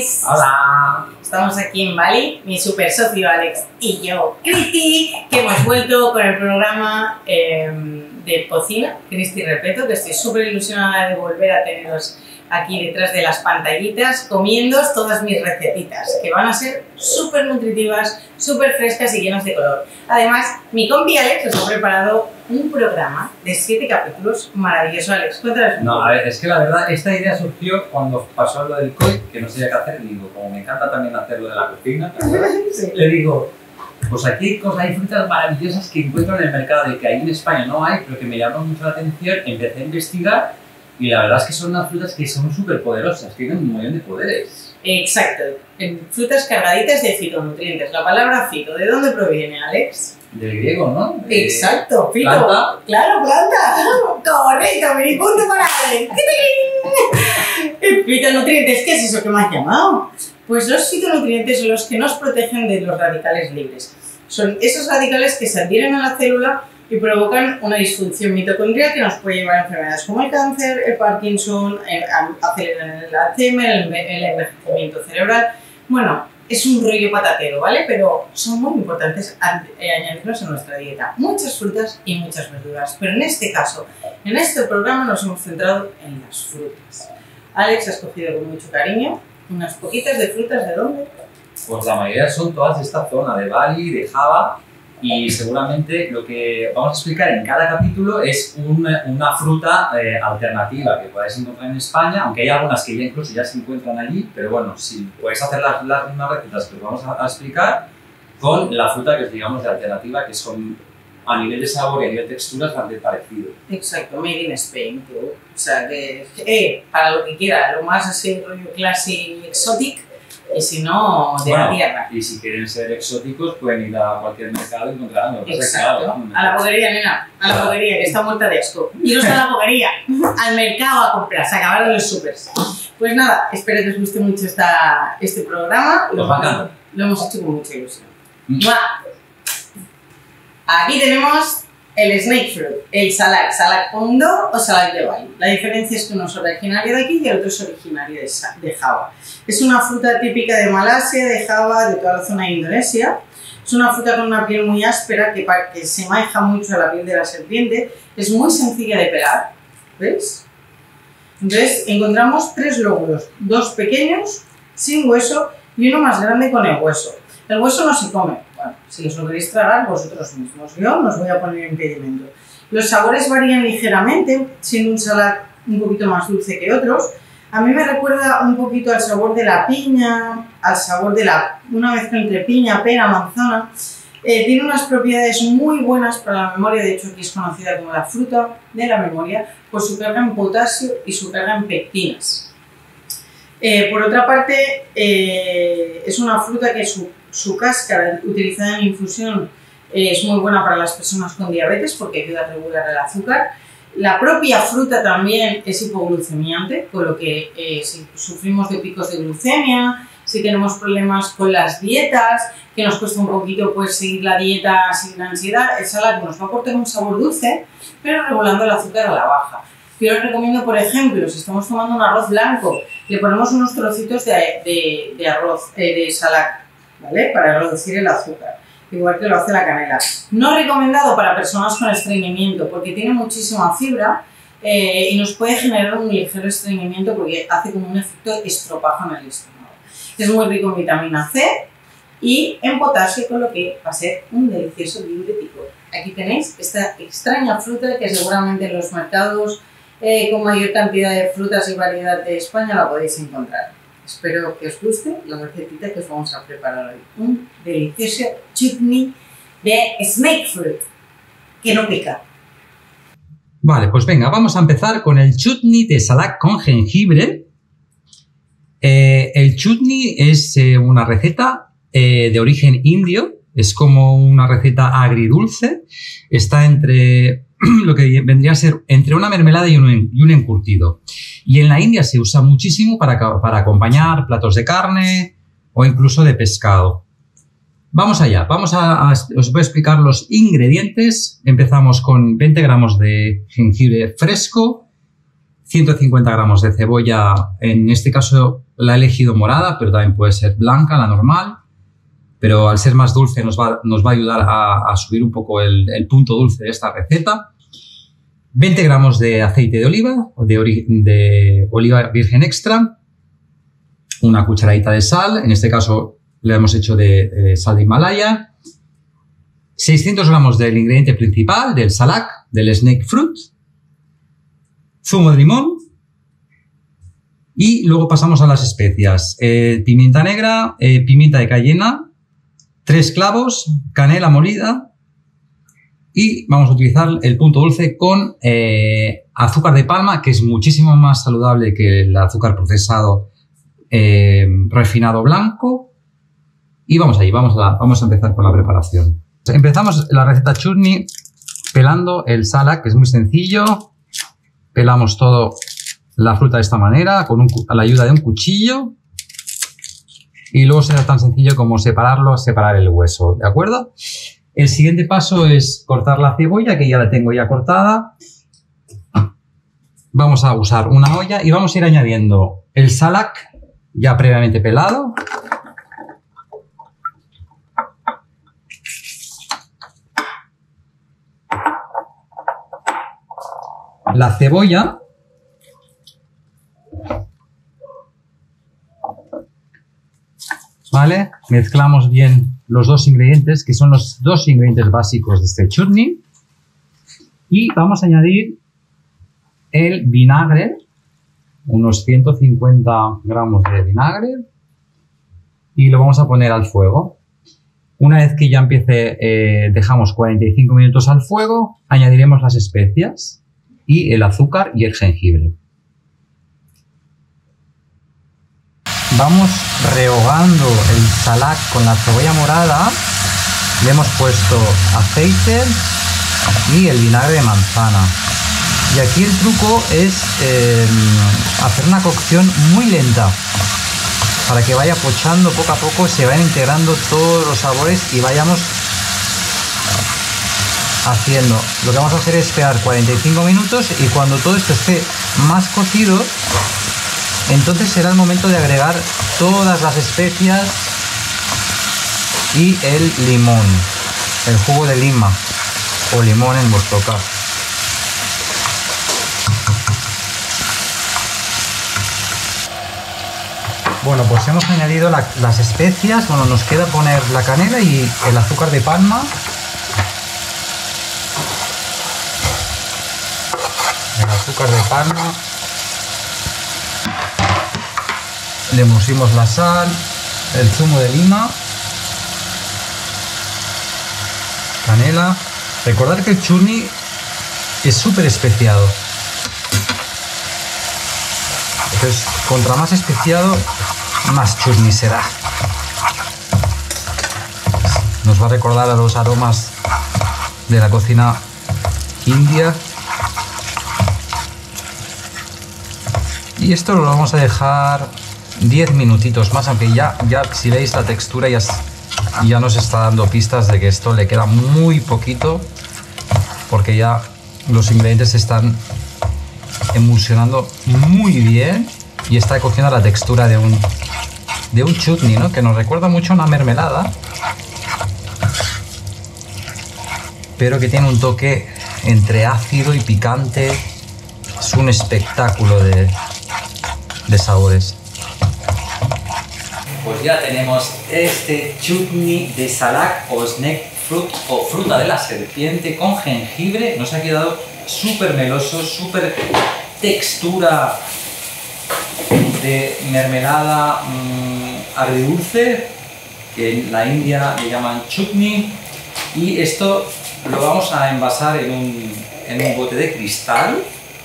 Alex. Hola. Estamos aquí en Bali, mi super socio Alex y yo, Cristi, que hemos vuelto con el programa de cocina, Cristi Repeto, que estoy súper ilusionada de volver a teneros aquí detrás de las pantallitas comiendo todas mis recetitas, que van a ser súper nutritivas, súper frescas y llenas de color. Además, mi compi Alex os ha preparado un programa de 7 capítulos maravilloso. Alex, cuéntanos. No, a ver, es que la verdad, esta idea surgió cuando pasó lo del COVID, que no sabía qué hacer, y digo, como me encanta también hacer lo de la cocina, Sí. le digo, pues aquí hay frutas maravillosas que encuentro en el mercado y que ahí en España no hay, pero que me llaman mucho la atención, empecé a investigar y la verdad es que son unas frutas que son súper poderosas, tienen un millón de poderes. Exacto, frutas cargaditas de fitonutrientes. La palabra fito, ¿de dónde proviene, Alex? Del griego, ¿no? Exacto, fito. ¿Planta? Claro, planta. Correcto, mini punto para Alex. Fitonutrientes, ¿qué es eso que me has llamado? Pues los fitonutrientes son los que nos protegen de los radicales libres. Son esos radicales que se adhieren a la célula y provocan una disfunción mitocondrial que nos puede llevar a enfermedades como el cáncer, el Parkinson, aceleran el Alzheimer, el envejecimiento cerebral. Bueno, es un rollo patatero, ¿vale? Pero son muy importantes añadirlos en nuestra dieta. Muchas frutas y muchas verduras. Pero en este caso, en este programa nos hemos centrado en las frutas. Alex ha escogido con mucho cariño unas poquitas de frutas. ¿De dónde? Pues la mayoría son todas de esta zona, de Bali, de Java. Y seguramente lo que vamos a explicar en cada capítulo es una fruta alternativa que podéis encontrar en España, aunque hay algunas que ya incluso ya se encuentran allí, pero bueno, si podéis hacer las mismas recetas que os vamos a explicar con la fruta que os digamos de alternativa, que son a nivel de sabor y a nivel de textura bastante parecido. Exacto, made in Spain, tú. O sea, que para lo que quiera, lo más así rollo classy exotic. Y si no, de la tierra. Y si quieren ser exóticos, pueden ir a cualquier mercado y encontrarlo. Exacto. Claro, a la boguería, nena. A la boguería, que está muerta de asco. Iros a la boguería, al mercado a comprar. Se acabaron los supers. Pues nada, espero que os guste mucho este programa. Nos va a encantar. Lo hemos hecho con mucha ilusión. Aquí tenemos el snake fruit, el salak hondo o salak de Bali. La diferencia es que uno es originario de aquí y el otro es originario de Java. Es una fruta típica de Malasia, de Java, de toda la zona de Indonesia. Es una fruta con una piel muy áspera que se maneja mucho a la piel de la serpiente. Es muy sencilla de pelar, ¿ves? Entonces encontramos 3 lóbulos, 2 pequeños, sin hueso y uno más grande con el hueso. El hueso no se come. Bueno, si os lo queréis tragar vosotros mismos, yo no os voy a poner impedimento. Los sabores varían ligeramente, siendo un salak un poquito más dulce que otros. A mí me recuerda un poquito al sabor de la piña, al sabor de una mezcla entre piña, pera, manzana. Tiene unas propiedades muy buenas para la memoria, de hecho aquí es conocida como la fruta de la memoria, por su carga en potasio y su carga en pectinas. Por otra parte, es una fruta que su cáscara utilizada en infusión es muy buena para las personas con diabetes porque ayuda a regular el azúcar. La propia fruta también es hipoglucemiante, con lo que si sufrimos de picos de glucemia, si tenemos problemas con las dietas, que nos cuesta un poquito pues, seguir la dieta sin ansiedad, el salak nos va a aportar un sabor dulce, pero regulando el azúcar a la baja. Yo les recomiendo, por ejemplo, si estamos tomando un arroz blanco, le ponemos unos trocitos de arroz, de salak, ¿vale? Para reducir el azúcar, igual que lo hace la canela. No recomendado para personas con estreñimiento porque tiene muchísima fibra y nos puede generar un ligero estreñimiento porque hace como un efecto estropajo en el estómago. Es muy rico en vitamina C y en potasio, con lo que va a ser un delicioso diurético. Aquí tenéis esta extraña fruta que seguramente en los mercados con mayor cantidad de frutas y variedad de España la podéis encontrar. Espero que os guste la recetita que os vamos a preparar hoy. Un delicioso chutney de snake fruit, que no pica. Vale, pues venga, vamos a empezar con el chutney de salak con jengibre. El chutney es una receta de origen indio, es como una receta agridulce, está entre lo que vendría a ser entre una mermelada y un encurtido. Y en la India se usa muchísimo para acompañar platos de carne o incluso de pescado. Vamos allá, os voy a explicar los ingredientes. Empezamos con 20 gramos de jengibre fresco, 150 gramos de cebolla, en este caso la he elegido morada, pero también puede ser blanca, la normal. Pero al ser más dulce nos va a ayudar a subir un poco el punto dulce de esta receta. 20 gramos de aceite de oliva, de oliva virgen extra. Una cucharadita de sal, en este caso le hemos hecho de sal de Himalaya. 600 gramos del ingrediente principal, del salak, del snake fruit. Zumo de limón. Y luego pasamos a las especias. Pimienta negra, pimienta de cayena, 3 clavos, canela molida y vamos a utilizar el punto dulce con azúcar de palma, que es muchísimo más saludable que el azúcar procesado refinado blanco. Y vamos allí, vamos a empezar con la preparación. Empezamos la receta chutney pelando el salak, que es muy sencillo. Pelamos todo la fruta de esta manera, a la ayuda de un cuchillo. Y luego será tan sencillo como separar el hueso, ¿de acuerdo? El siguiente paso es cortar la cebolla, que ya la tengo ya cortada. Vamos a usar una olla y vamos a ir añadiendo el salak ya previamente pelado. La cebolla. ¿Vale? Mezclamos bien los dos ingredientes, que son los dos ingredientes básicos de este chutney. Y vamos a añadir el vinagre, unos 150 gramos de vinagre. Y lo vamos a poner al fuego. Una vez que ya empiece, dejamos 45 minutos al fuego, añadiremos las especias y el azúcar y el jengibre. Vamos rehogando el salak con la cebolla morada. Le hemos puesto aceite y el vinagre de manzana. Y aquí el truco es hacer una cocción muy lenta para que vaya pochando poco a poco, se vayan integrando todos los sabores y vayamos haciendo. Lo que vamos a hacer es esperar 45 minutos y cuando todo esto esté más cocido, entonces será el momento de agregar todas las especias y el limón, el jugo de lima o limón en vuestro caso. Bueno, pues hemos añadido las especias. Bueno, nos queda poner la canela y el azúcar de palma. El azúcar de palma. Le pusimos la sal, el zumo de lima, canela. Recordad que el chutney es súper especiado. Entonces, contra más especiado, más chutney será. Nos va a recordar a los aromas de la cocina india. Y esto lo vamos a dejar 10 minutitos más, aunque ya si veis la textura ya nos está dando pistas de que esto le queda muy poquito, porque ya los ingredientes se están emulsionando muy bien y está cogiendo la textura de un chutney, ¿no? Que nos recuerda mucho a una mermelada, pero que tiene un toque entre ácido y picante. Es un espectáculo de sabores. Pues ya tenemos este chutney de salak o snake fruit o fruta de la serpiente con jengibre. Nos ha quedado súper meloso, súper textura de mermelada agridulce, que en la India le llaman chutney. Y esto lo vamos a envasar en un bote de cristal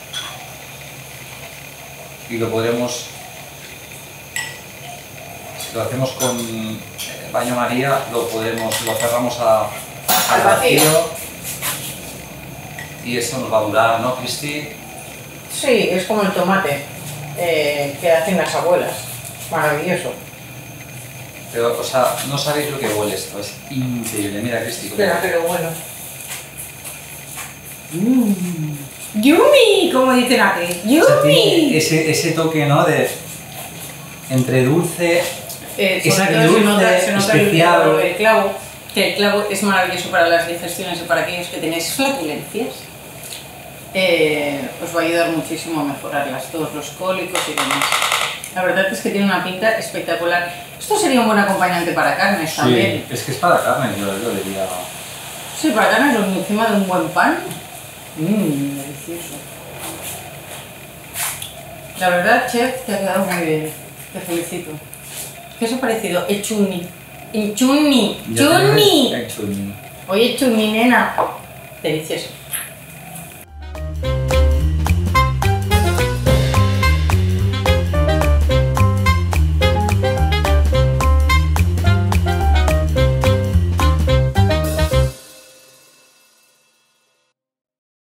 y lo podremos, si lo hacemos con baño María, lo cerramos al vacío y esto nos va a durar, ¿no, Cristi? Sí, es como el tomate que hacen las abuelas, maravilloso. Pero, o sea, no sabéis lo que huele esto, es increíble. Mira, Cristi, pero bueno. ¡Yummy! Como dicen aquí. ¡Yummy! O sea, ese toque, ¿no? entre dulce, es Sobre todo agridulce, se nota especiado. el clavo, que el clavo es maravilloso para las digestiones y para aquellos que tenéis flatulencias. Os va a ayudar muchísimo a mejorarlas, todos los cólicos y demás. La verdad es que tiene una pinta espectacular. Esto sería un buen acompañante para carnes también. Sí, es que es para carne, yo diría. Sí, para carnes encima de un buen pan. Delicioso. La verdad, chef, te ha quedado muy bien. Te felicito. ¿Qué os ha parecido? El chutney. El chutney. ¡Chutney! El chutney. Oye, chutney, nena. Delicioso.